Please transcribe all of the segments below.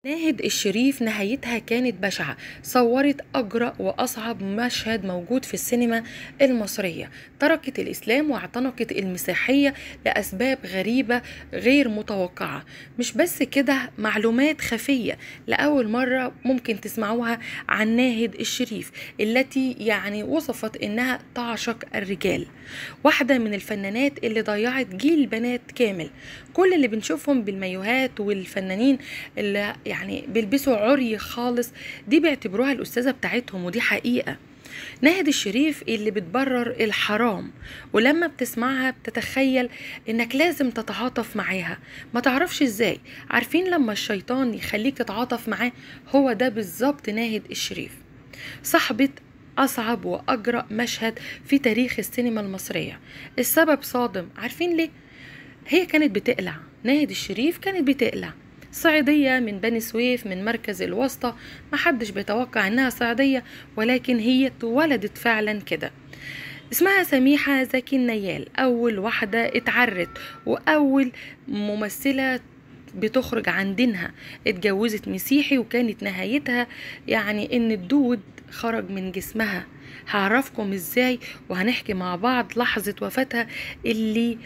ناهد الشريف نهايتها كانت بشعة، صورت أجرأ وأصعب مشهد موجود في السينما المصرية. تركت الإسلام واعتنقت المسيحية لأسباب غريبة غير متوقعة. مش بس كده، معلومات خفية لأول مرة ممكن تسمعوها عن ناهد الشريف، التي وصفت إنها تعشق الرجال. واحدة من الفنانات اللي ضيعت جيل بنات كامل. كل اللي بنشوفهم بالمايوهات والفنانين اللي بيلبسوا عري خالص، دي بيعتبروها الأستاذة بتاعتهم، ودي حقيقة. ناهد الشريف اللي بتبرر الحرام، ولما بتسمعها بتتخيل انك لازم تتعاطف معاها، ما تعرفش ازاي. عارفين لما الشيطان يخليك تتعاطف معاه؟ هو ده بالظبط ناهد الشريف. صاحبة أصعب وأجرأ مشهد في تاريخ السينما المصرية. السبب صادم، عارفين ليه؟ هي كانت بتقلع، ناهد الشريف كانت بتقلع. صعيدية من بني سويف، من مركز الوسطى، محدش بيتوقع انها صعيدية، ولكن هي اتولدت فعلا كده. اسمها سميحة زكي النيال، اول واحدة اتعرت واول ممثلة بتخرج عن دينها. اتجوزت مسيحي وكانت نهايتها ان الدود خرج من جسمها. هعرفكم ازاي، وهنحكي مع بعض لحظة وفاتها اللي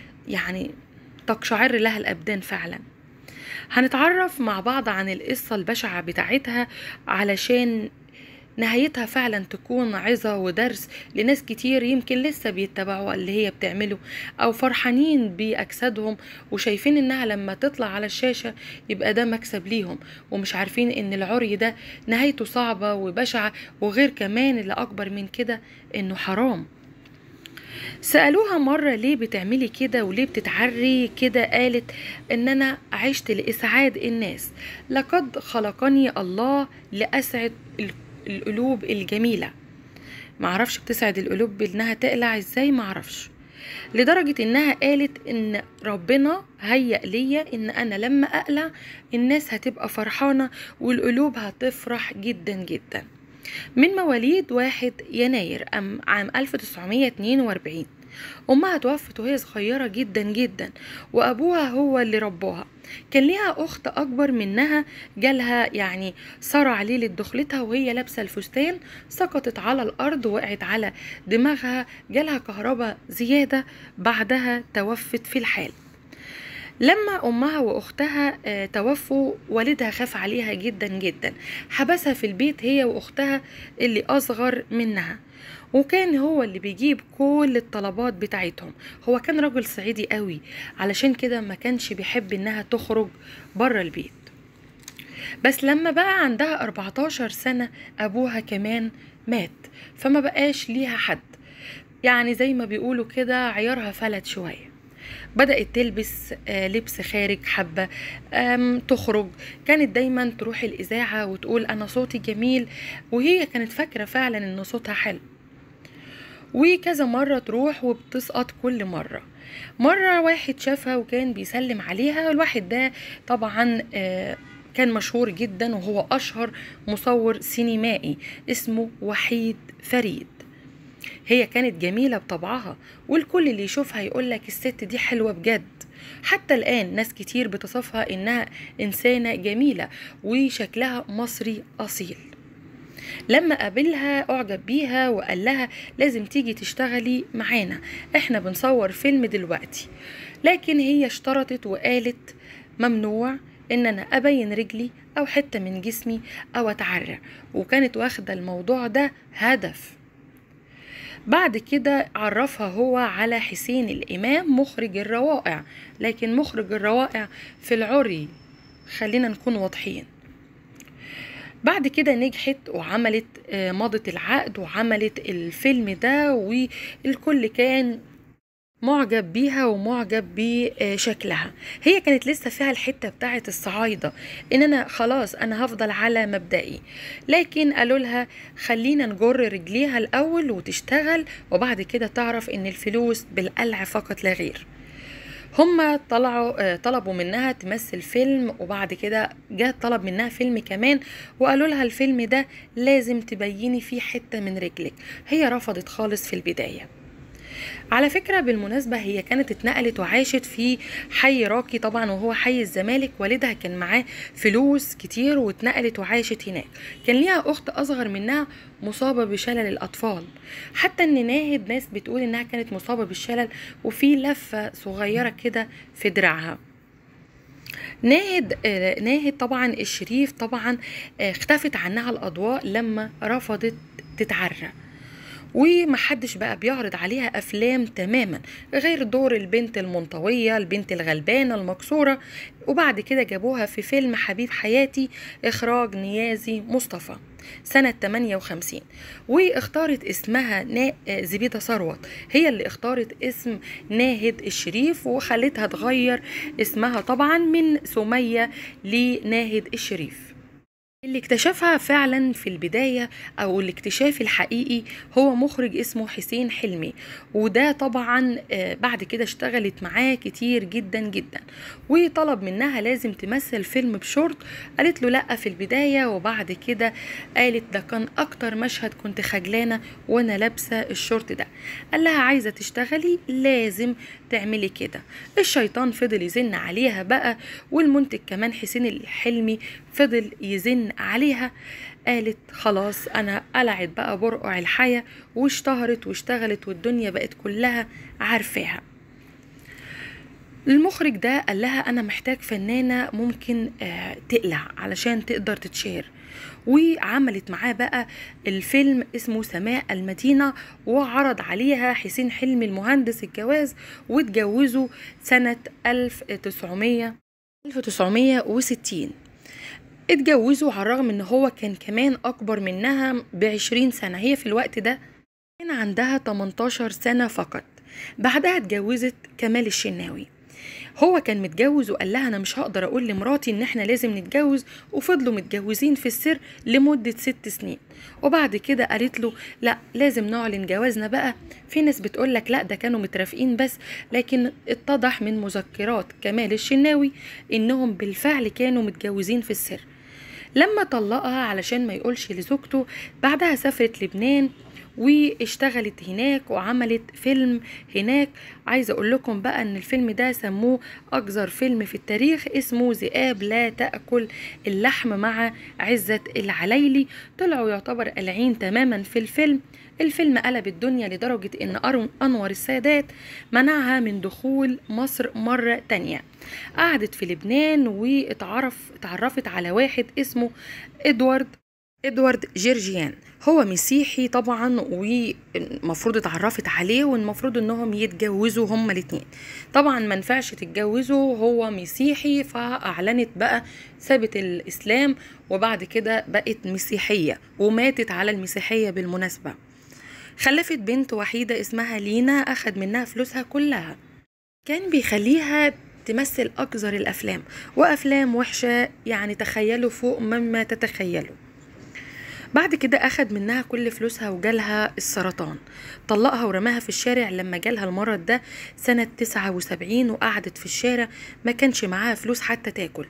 تقشعر لها الأبدان فعلا. هنتعرف مع بعض عن القصة البشعة بتاعتها، علشان نهايتها فعلا تكون عظة ودرس لناس كتير يمكن لسه بيتبعوا اللي هي بتعمله، أو فرحانين بأجسادهم وشايفين إنها لما تطلع على الشاشة يبقى ده مكسب ليهم، ومش عارفين إن العري ده نهايته صعبة وبشعة، وغير كمان اللي أكبر من كده إنه حرام. سألوها مرة ليه بتعملي كده وليه بتتعري كده؟ قالت ان انا عشت لإسعاد الناس، لقد خلقني الله لأسعد القلوب الجميلة. معرفش بتسعد القلوب بانها تقلع ازاي، معرفش. لدرجة انها قالت ان ربنا هيأ ليا ان انا لما اقلع الناس هتبقى فرحانة والقلوب هتفرح جدا جدا. من مواليد 1 يناير عام 1942. أمها توفت وهي صغيرة جدا جدا، وأبوها هو اللي ربوها. كان ليها أخت أكبر منها، جالها صرع ليلة دخلتها وهي لابسة الفستان، سقطت على الأرض وقعت على دماغها، جالها كهرباء زيادة، بعدها توفت في الحال. لما أمها وأختها توفوا، والدها خاف عليها جدا جدا، حبسها في البيت هي وأختها اللي أصغر منها، وكان هو اللي بيجيب كل الطلبات بتاعتهم. هو كان راجل صعيدي قوي، علشان كده ما كانش بيحب إنها تخرج بره البيت. بس لما بقى عندها 14 سنة أبوها كمان مات، فما بقاش ليها حد، زي ما بيقولوا كده عيارها فلت شوية. بدأت تلبس لبس خارج حبة، تخرج. كانت دايما تروح الإذاعة وتقول أنا صوتي جميل، وهي كانت فاكرة فعلا إن صوتها حلو. وكذا مرة تروح وبتسقط كل مرة. مرة واحد شافها وكان بيسلم عليها، الواحد ده طبعا كان مشهور جدا، وهو أشهر مصور سينمائي اسمه وحيد فريد. هي كانت جميلة بطبعها، والكل اللي يشوفها يقولك الست دي حلوة بجد. حتى الآن ناس كتير بتصفها إنها إنسانة جميلة وشكلها مصري أصيل. لما قابلها أعجب بيها وقال لها لازم تيجي تشتغلي معانا، احنا بنصور فيلم دلوقتي. لكن هي اشترطت وقالت ممنوع ان انا ابين رجلي او حتة من جسمي او اتعرى، وكانت واخدة الموضوع ده هدف. بعد كده عرفها هو على حسين الإمام مخرج الروائع، لكن مخرج الروائع في العري، خلينا نكون واضحين. بعد كده نجحت وعملت مضت العقد وعملت الفيلم ده، والكل كان معجب بيها ومعجب بشكلها. هي كانت لسه فيها الحتة بتاعت الصعايدة، ان انا خلاص انا هفضل على مبدئي، لكن قالوا لها خلينا نجر رجليها الاول وتشتغل، وبعد كده تعرف ان الفلوس بالقلع فقط لا غير. هما طلبوا منها تمثل فيلم، وبعد كده جاء طلب منها فيلم كمان، وقالوا لها الفيلم ده لازم تبيني فيه حتة من رجلك. هي رفضت خالص في البداية. على فكرة بالمناسبة هي كانت اتنقلت وعاشت في حي راقي طبعا، وهو حي الزمالك. والدها كان معاه فلوس كتير واتنقلت وعاشت هناك. كان ليها أخت أصغر منها مصابة بشلل الأطفال، حتى إن ناس بتقول إنها كانت مصابة بالشلل وفي لفة صغيرة كده في دراعها. ناهد طبعا الشريف طبعا اختفت عنها الأضواء لما رفضت تتعرى، ومحدش بقى بيعرض عليها أفلام تماما غير دور البنت المنطوية، البنت الغلبانة المكسورة. وبعد كده جابوها في فيلم حبيب حياتي إخراج نيازي مصطفى سنة 58، واختارت اسمها زبيدة ثروت، هي اللي اختارت اسم ناهد الشريف وخلتها تغير اسمها طبعا من سمية لناهد الشريف. اللي اكتشفها فعلا في البداية او الاكتشاف الحقيقي هو مخرج اسمه حسين حلمي، وده طبعا بعد كده اشتغلت معاه كتير جدا جدا، وطلب منها لازم تمثل فيلم بشورت. قالت له لا في البداية، وبعد كده قالت ده كان اكتر مشهد كنت خجلانة وانا لابسة الشورت ده. قال لها عايزة تشتغلي لازم تعملي كده. الشيطان فضل يزن عليها بقى، والمنتج كمان حسين الحلمي فضل يزن عليها. قالت خلاص انا قلعت بقى برقع الحياة واشتهرت واشتغلت والدنيا بقت كلها عارفاها. المخرج ده قال لها انا محتاج فنانة ممكن تقلع علشان تقدر تتشهر، وعملت معاه بقى الفيلم اسمه سماء المدينة، وعرض عليها حسين حلمي المهندس الجواز، واتجوزوا سنة 1960. اتجوزوا على الرغم ان هو كان كمان اكبر منها ب20 سنة. هي في الوقت ده كان عندها 18 سنة فقط. بعدها اتجوزت كمال الشناوي. هو كان متجوز وقال لها انا مش هقدر اقول لمراتي ان احنا لازم نتجوز، وفضلوا متجوزين في السر لمدة 6 سنين. وبعد كده قالت له لا لازم نعلن جوازنا بقى. في ناس بتقولك لا ده كانوا مترافقين بس، لكن اتضح من مذكرات كمال الشناوي انهم بالفعل كانوا متجوزين في السر. لما طلقها علشان ما يقولش لزوجته، بعدها سافرت لبنان واشتغلت هناك وعملت فيلم هناك. عايزة اقول لكم بقى ان الفيلم ده سموه اقذر فيلم في التاريخ، اسمه ذئاب لا تأكل اللحم مع عزت العليلي. طلعوا يعتبر قلعين تماما في الفيلم. الفيلم قلب الدنيا لدرجة ان انور السادات منعها من دخول مصر مرة تانية. قعدت في لبنان واتعرفت على واحد اسمه ادوارد جيرجيان. هو مسيحي طبعا، والمفروض اتعرفت عليه والمفروض انهم يتجوزوا هما الاتنين. طبعا ما ينفعش تتجوزوا، هو مسيحي، فاعلنت بقى سابت الاسلام وبعد كده بقت مسيحية وماتت على المسيحية بالمناسبة. خلفت بنت وحيدة اسمها لينا، اخد منها فلوسها كلها. كان بيخليها تمثل اقذر الافلام وافلام وحشة، يعني تخيلوا فوق مما تتخيلوا. بعد كده أخد منها كل فلوسها وجالها السرطان. طلقها ورماها في الشارع لما جالها المرض ده سنة 79، وقعدت في الشارع ما كانش معاها فلوس حتى تاكل.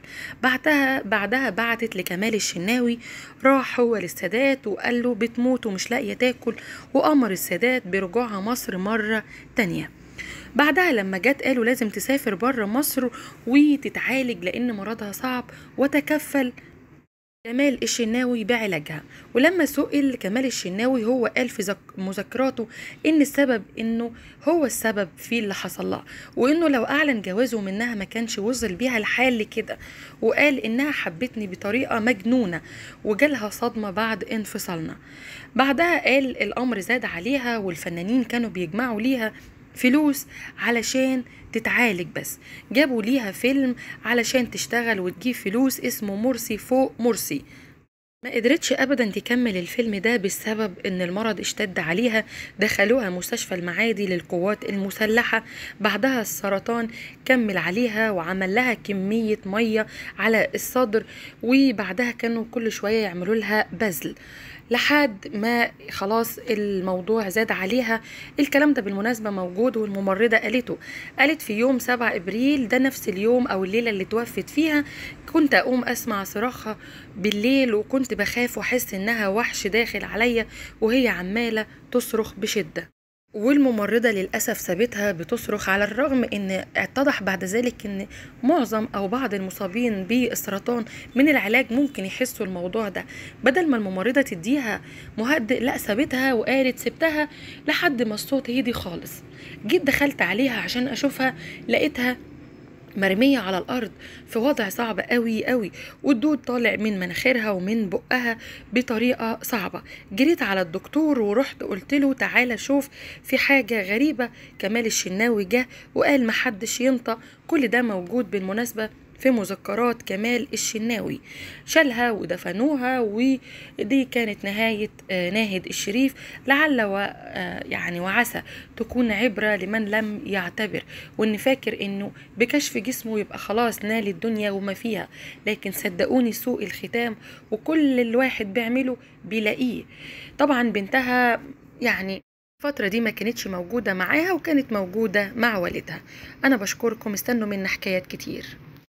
بعدها بعتت لكمال الشناوي، راح هو للسادات وقال له بتموت ومش لاقية تاكل، وأمر السادات برجوعها مصر مرة تانية. بعدها لما جت قالوا لازم تسافر بره مصر وتتعالج لأن مرضها صعب، وتكفل كمال الشناوي بعلاجها. ولما سئل كمال الشناوي هو قال في مذكراته ان السبب انه هو السبب في اللي حصل لها، وانه لو اعلن جوازه منها ما كانش وصل بيها الحال كده. وقال انها حبتني بطريقة مجنونة وجالها صدمة بعد انفصالنا. بعدها قال الامر زاد عليها والفنانين كانوا بيجمعوا ليها فلوس علشان تتعالج، بس جابوا ليها فيلم علشان تشتغل وتجيب فلوس اسمه مرسي فوق مرسي. ما قدرتش ابدا تكمل الفيلم ده بسبب ان المرض اشتد عليها. دخلوها مستشفى المعادي للقوات المسلحة. بعدها السرطان كمل عليها وعمل لها كمية مية على الصدر، وبعدها كانوا كل شوية يعملوا لها بذل لحد ما خلاص الموضوع زاد عليها. الكلام ده بالمناسبة موجود والممرضة قالت في يوم 7 ابريل ده نفس اليوم او الليلة اللي توفت فيها، كنت اقوم اسمع صراخها بالليل وكنت بخاف واحس انها وحش داخل عليا وهي عمالة تصرخ بشدة. والممرضة للأسف سابتها بتصرخ، على الرغم ان اتضح بعد ذلك ان معظم او بعض المصابين بالسرطان من العلاج ممكن يحسوا الموضوع ده. بدل ما الممرضة تديها مهدئ، لا سابتها وقالت سبتها لحد ما الصوت هدي خالص. جيت دخلت عليها عشان اشوفها، لقيتها مرمية على الأرض في وضع صعب قوي قوي، والدود طالع من مناخيرها ومن بقها بطريقة صعبة. جريت على الدكتور ورحت قلت له تعالى شوف في حاجة غريبة. كمال الشناوي جه وقال محدش ينطق. كل ده موجود بالمناسبة في مذكرات كمال الشناوي. شالها ودفنوها، ودي كانت نهاية ناهد الشريف. لعل يعني وعسى تكون عبرة لمن لم يعتبر، وان فاكر انه بكشف جسمه يبقى خلاص نال الدنيا وما فيها. لكن صدقوني سوء الختام، وكل الواحد بيعمله بيلاقيه. طبعا بنتها يعني الفترة دي ما كانتش موجودة معاها، وكانت موجودة مع والدها. أنا بشكركم، استنوا منا حكايات كتير.